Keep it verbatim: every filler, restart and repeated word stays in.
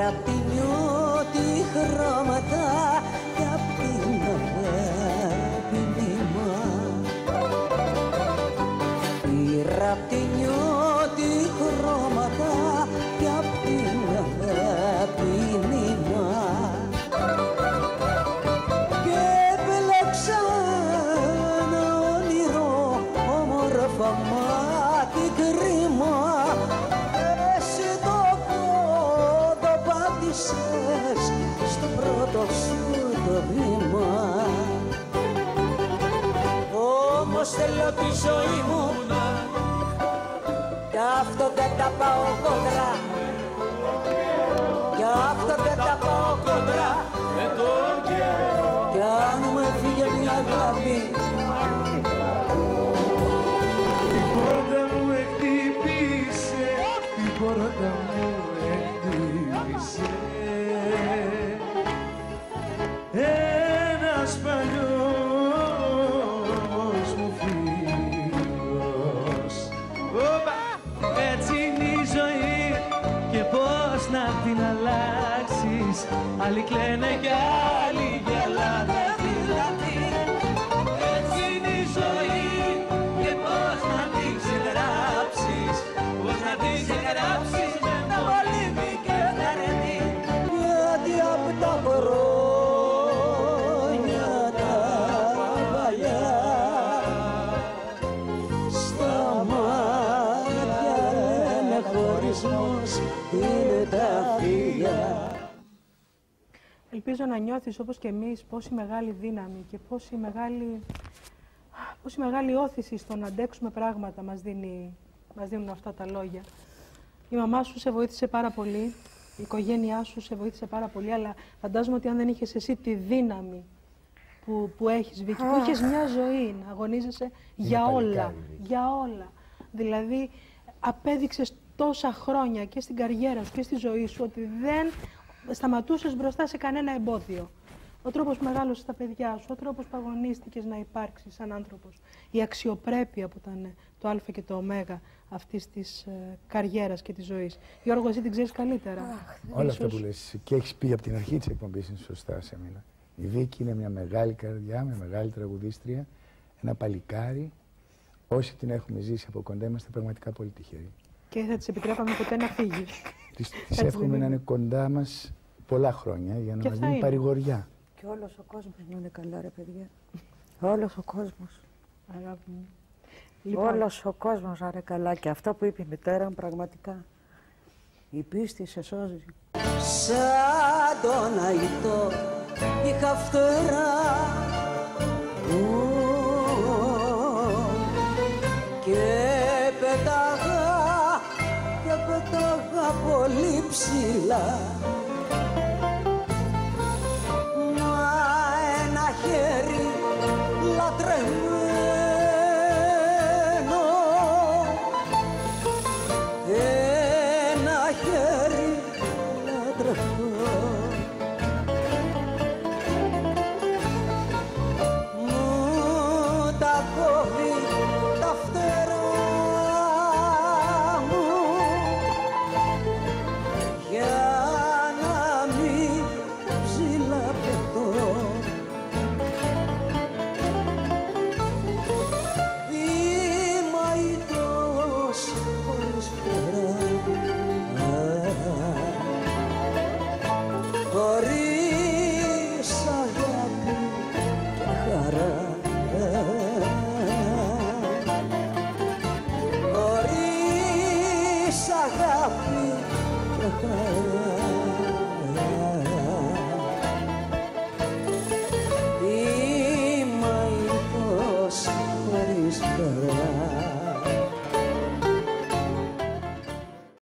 Πήρα απ' τη νιώτη χρώματα κι απ' την αγάπη νήμα. Πήρα απ' τη νιώτη χρώματα κι απ' την αγάπη νήμα. Και επέλεξα ένα όνειρο όμορφα μάτι κρίμα. Εσύ το πόδο πάτησες στο πρώτο σου το βήμα. Όμως θέλω τη ζωή μου κι αυτό δεν τα πάω κόντρα. Κι αυτό δεν τα πάω κόντρα. Κι αν μου έφυγε μια αγάπη, η πόρτα μου εκτύπησε, η πόρτα μου εκτύπησε. Ένας παλιός μου φίλος. Έτσι είναι η ζωή και πώς να την αλλάξεις. Άλλοι κλαίνε κι άλλοι γελάνε. Έτσι είναι η ζωή και πώς να την ξεγράψεις. Πώς να την ξεγράψεις με τα μολύβι και τα ρετή. γιατί απ' τα χρόνια τα παλιά στα μάτια λένε χωρισμός είναι τα φιλιά. Ελπίζω να νιώθεις όπως και εμείς πόση μεγάλη δύναμη και πόση μεγάλη, πόση μεγάλη όθηση στο να αντέξουμε πράγματα μας, δίνει, μας δίνουν αυτά τα λόγια. Η μαμά σου σε βοήθησε πάρα πολύ, η οικογένειά σου σε βοήθησε πάρα πολύ, αλλά φαντάζομαι ότι αν δεν είχες εσύ τη δύναμη που, που έχεις, Βίκη, που είχες μια ζωή να αγωνίζεσαι για όλα, για όλα. Δηλαδή, απέδειξες τόσα χρόνια και στην καριέρα σου και στη ζωή σου ότι δεν σταματούσες μπροστά σε κανένα εμπόδιο. Ο τρόπος που μεγάλωσες τα παιδιά σου, ο τρόπος που αγωνίστηκες να υπάρξεις σαν άνθρωπος, η αξιοπρέπεια που ήταν το α και το ω αυτής της ε, καριέρας και της ζωής. Γιώργο, εσύ την ξέρεις καλύτερα. Αχ, όλα αυτά που λες και έχεις πει από την αρχή της εκπομπής είναι σωστά σε μένα. Η Βίκη είναι μια μεγάλη καρδιά, μια μεγάλη τραγουδίστρια, ένα παλικάρι. Όσοι την έχουμε ζήσει από κοντά είμαστε πραγματικά πολύ τυχεροί. Και δεν θα της επιτρέπαμε ποτέ να φύγει. Της, της εύχομαι να είναι κοντά μας πολλά χρόνια για να μας δίνει παρηγοριά. Και όλος ο κόσμος να είναι καλά, ρε παιδιά. Όλος ο κόσμος. Αγάπη μου. Λοιπόν. Όλος ο κόσμος να είναι καλά. Και αυτό που είπε η μητέρα μου πραγματικά. Η πίστη σε σώζει. Σαν τον Αϊτό είχα φτερά και πετάγα και πετάγα πολύ ψηλά. Μα ένα χέρι λατρεμένο, ένα χέρι λατρεμένο μου τα κόβει τα φτερά μου για να μην ψηλαπετώ. Είμαι αητός χωρίς φτερά, χωρίς αγάπη και χαρά, χωρίς αγάπη και χαρά.